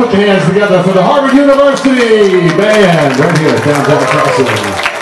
Put your hands together for the Harvard University Band right here at Downtown Crossing.